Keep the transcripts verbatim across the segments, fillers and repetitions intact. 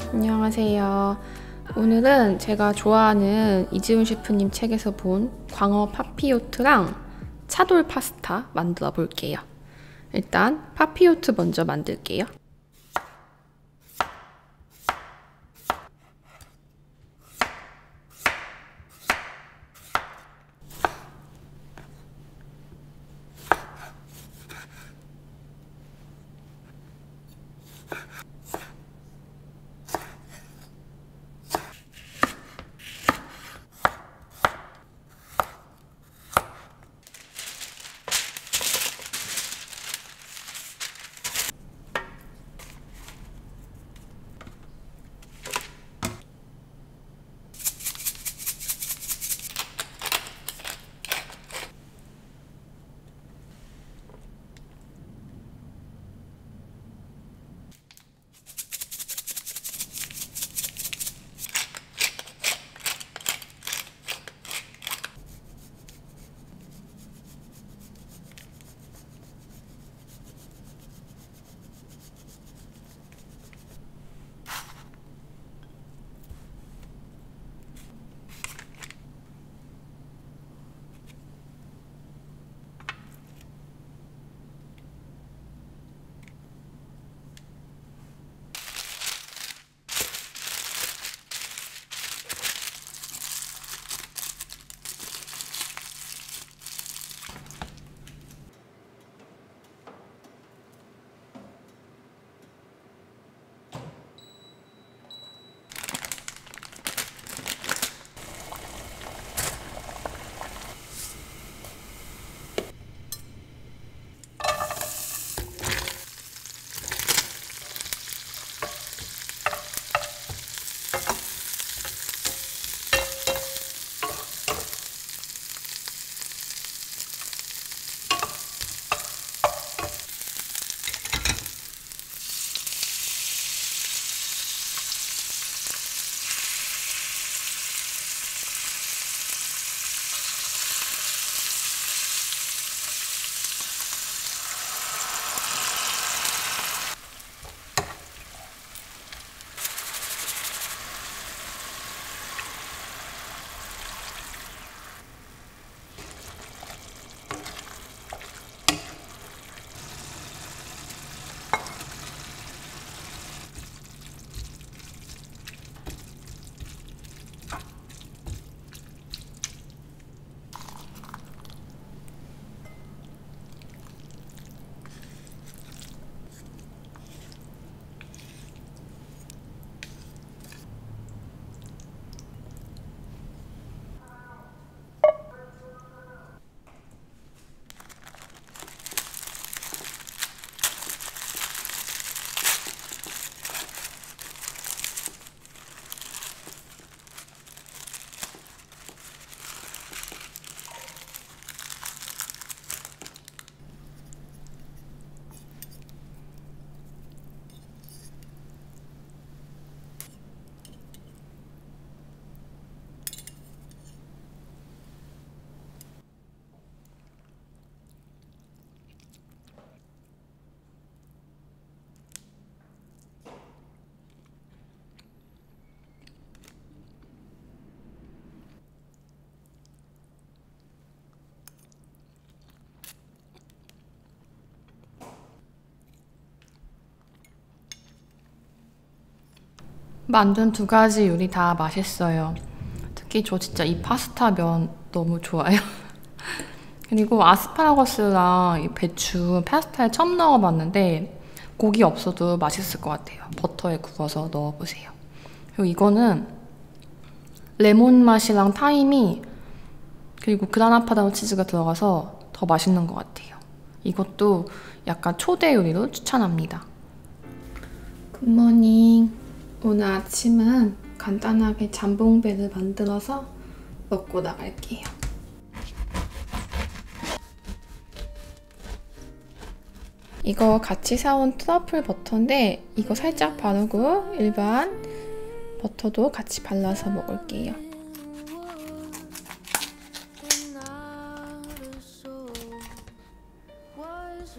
안녕하세요. 오늘은 제가 좋아하는 이지훈 셰프님 책에서 본 광어 파피요트랑 차돌 파스타 만들어 볼게요. 일단 파피요트 먼저 만들게요. 만든 두 가지 요리 다 맛있어요. 특히 저 진짜 이 파스타 면 너무 좋아요. 그리고 아스파라거스랑 이 배추 파스타에 처음 넣어봤는데 고기 없어도 맛있을 것 같아요. 버터에 구워서 넣어보세요. 그리고 이거는 레몬 맛이랑 타임이 그리고 그라나 파다노 치즈가 들어가서 더 맛있는 것 같아요. 이것도 약간 초대 요리로 추천합니다. 굿모닝. 오늘 아침은 간단하게 잠봉배를 만들어서 먹고 나갈게요. 이거 같이 사온 트러플 버터인데 이거 살짝 바르고 일반 버터도 같이 발라서 먹을게요.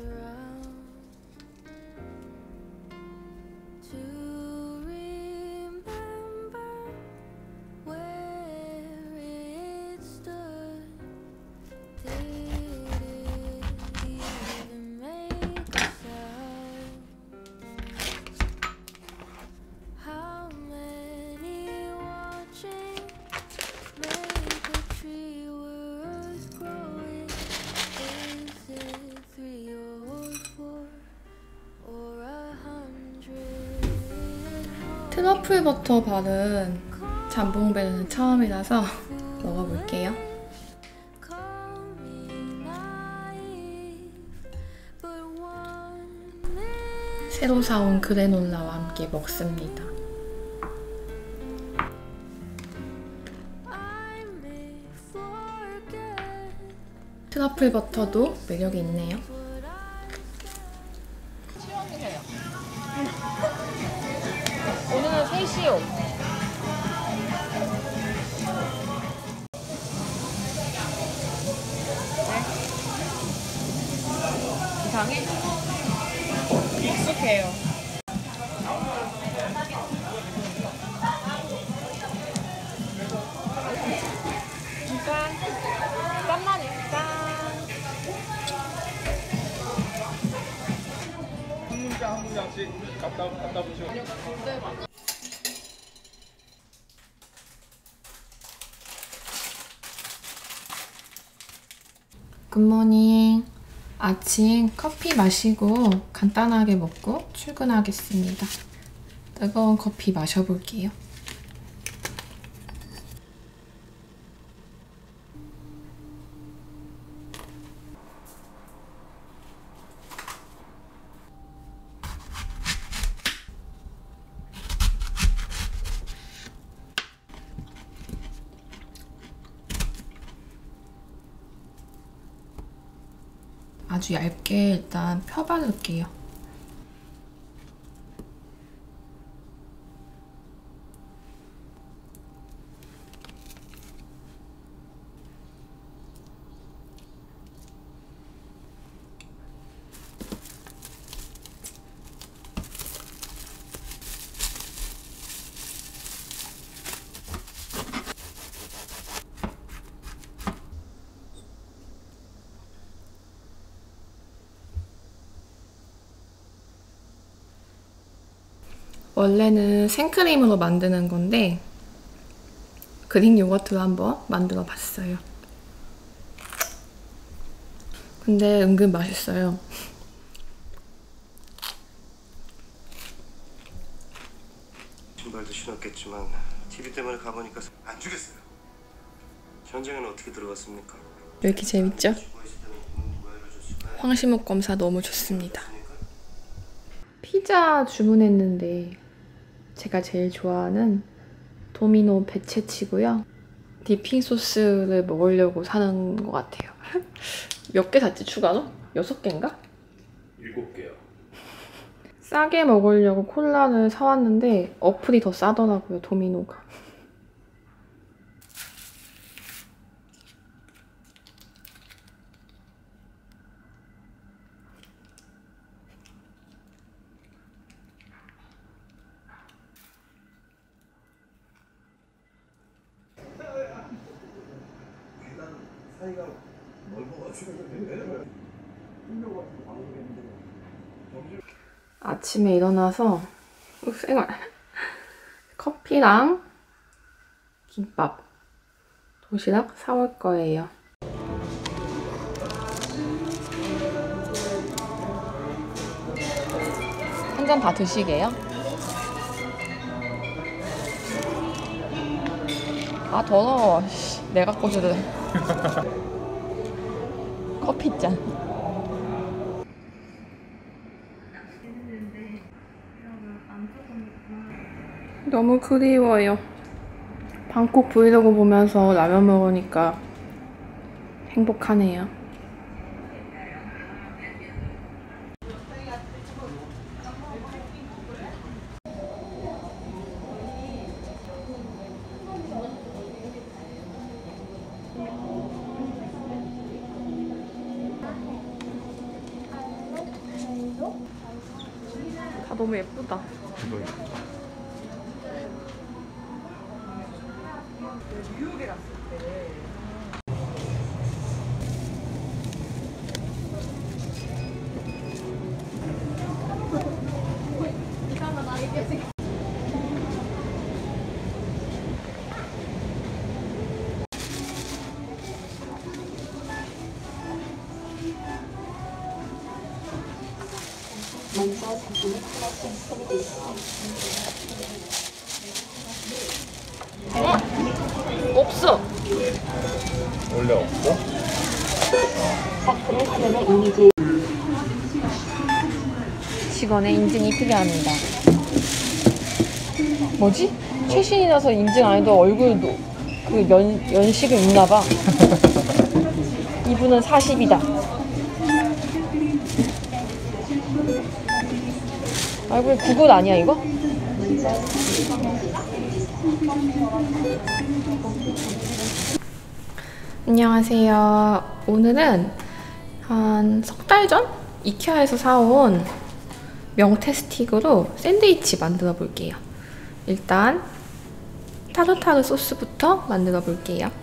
To 트러플 버터 바른 잠봉베르는 처음이라서 먹어볼게요. 새로 사온 그래놀라와 함께 먹습니다. 트러플 버터도 매력이 있네요. 오늘은 셋이요. 네. 이상해? 익숙해요. 짠! 짠만 짠! 한 문장 한 문장씩 갖다 갖다 붙여. 굿모닝. 아침 커피 마시고 간단하게 먹고 출근하겠습니다. 뜨거운 커피 마셔볼게요. 아주 얇게 일단 펴바를게요. 원래는 생크림으로 만드는 건데 그릭 요거트로 한번 만들어 봤어요. 근데 은근 맛있어요. 신발도 신었겠지만 티비 때문에 가보니까 안 주겠어요. 현장에는 어떻게 들어갔습니까? 왜 이렇게 재밌죠? 황심옥 검사 너무 좋습니다. 피자 주문했는데 제가 제일 좋아하는 도미노 베체치고요. 디핑 소스를 먹으려고 사는 것 같아요. 몇 개 샀지 추가로? 여섯 개인가? 일곱 개요. 싸게 먹으려고 콜라를 사왔는데 어플이 더 싸더라고요, 도미노가. 아침에 일어나서 생활 커피랑 김밥, 도시락 사올 거예요. 한 잔 다 드시게요? 아 더러워. 내가 꽂으래. 커피잔. 너무 그리워요. 방콕 브이로그 보면서 라면 먹으니까 행복하네요. 다 너무 예쁘다. 뉴욕에 갔을 때 어? 없어. 원래 없어? 직원의 인증이 필요합니다. 뭐지? 최신이라서 인증 안 해도 얼굴도 그 연, 연식은 있나봐. 이분은 사십이다. 얼굴 구글 아니야 이거? 안녕하세요. 오늘은 한 석 달 전 이케아에서 사온 명태 스틱으로 샌드위치 만들어 볼게요. 일단 타르타르 소스부터 만들어 볼게요.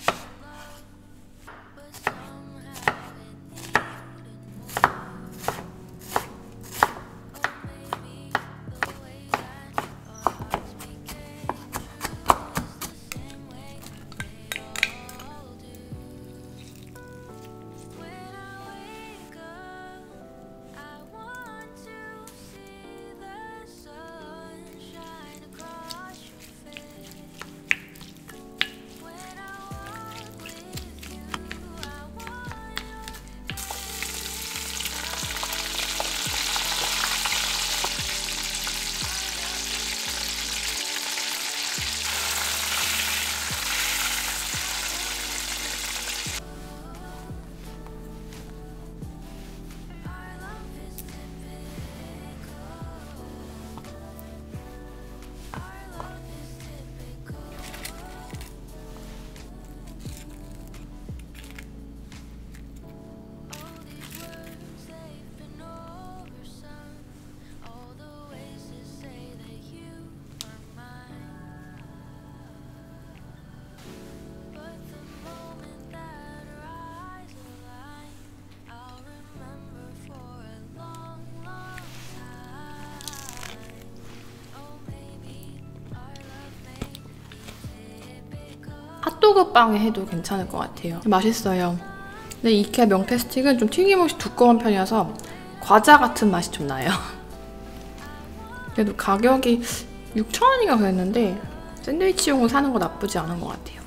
핫도그 빵에 해도 괜찮을 것 같아요. 맛있어요. 근데 이케아 명태 스틱은 좀 튀김옷이 두꺼운 편이어서 과자 같은 맛이 좀 나요. 그래도 가격이 육천 원인가 그랬는데 샌드위치용으로 사는 거 나쁘지 않은 것 같아요.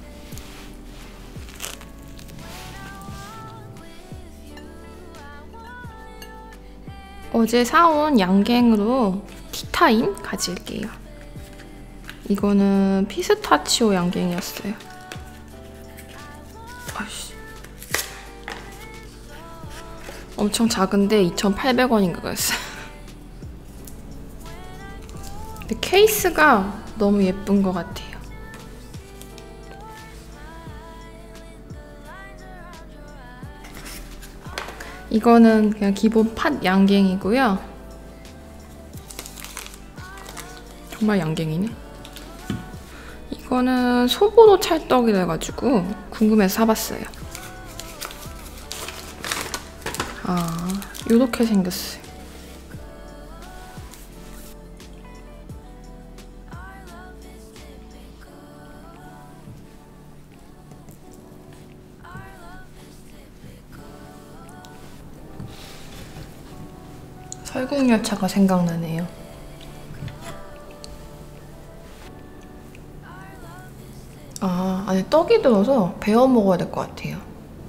어제 사온 양갱으로 티타임 가질게요. 이거는 피스타치오 양갱이었어요. 아이씨. 엄청 작은데 이천팔백 원인가 그랬어요. 근데 케이스가 너무 예쁜 것 같아요. 이거는 그냥 기본 팥 양갱이고요. 정말 양갱이네. 이거는 소보로 찰떡이라 가지고 궁금해서 사봤어요. 아, 요렇게 생겼어요. 설국열차가 생각나네요. 아, 안에 떡이 들어서 베어 먹어야 될 것 같아요.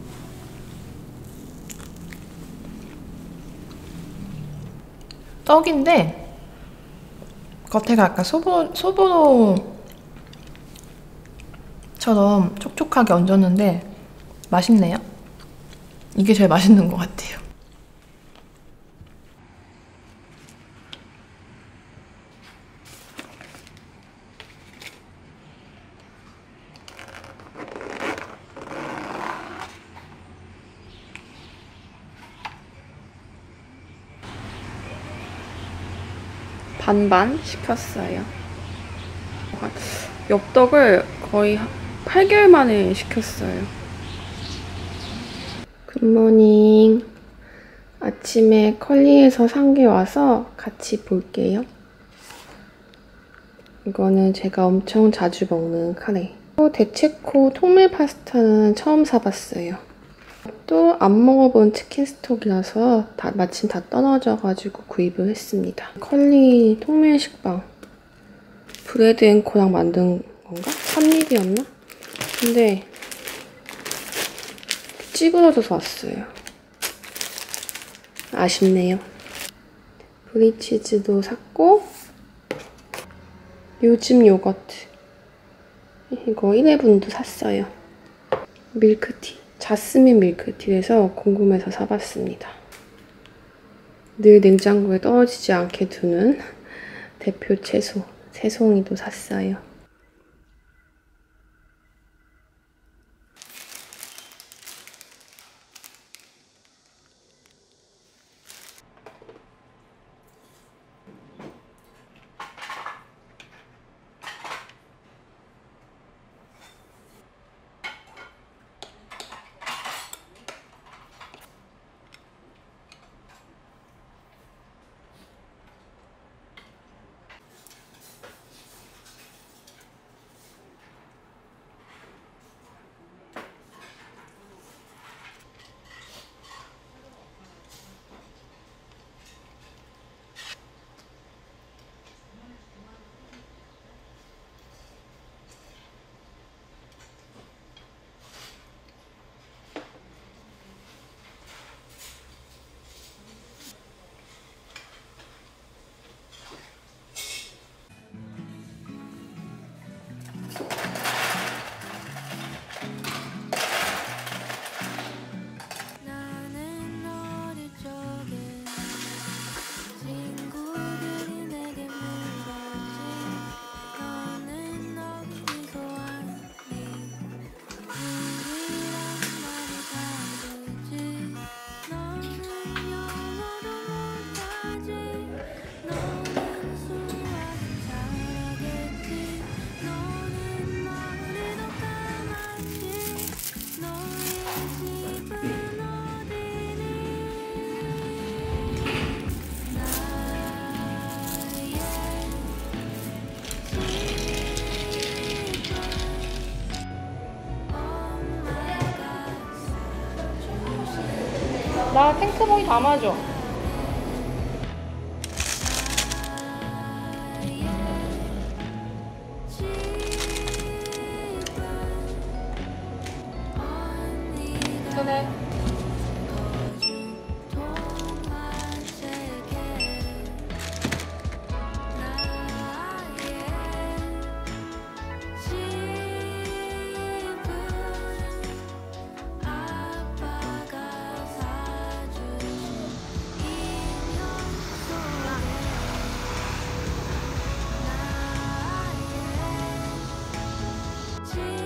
떡인데 겉에가 약간 소보, 소보로처럼 촉촉하게 얹었는데 맛있네요. 이게 제일 맛있는 것 같아요. 반반 시켰어요. 엽떡을 거의 팔 개월 만에 시켰어요. 굿모닝. 아침에 컬리에서 산 게 와서 같이 볼게요. 이거는 제가 엄청 자주 먹는 카레. 데체코 통밀 파스타는 처음 사봤어요. 또 안 먹어본 치킨 스톡이라서 다, 마침 다 떨어져가지고 구입을 했습니다. 컬리 통밀식빵. 브레드 앤 코랑 만든 건가? 삼립이었나? 근데 찌그러져서 왔어요. 아쉽네요. 브리치즈도 샀고 요즘 요거트 이거 일 회분도 샀어요. 밀크티 자스민 밀크티에서 궁금해서 사봤습니다. 늘 냉장고에 떨어지지 않게 두는 대표 채소 새송이도 샀어요. 나 탱크봉이 담아줘. 그래. 지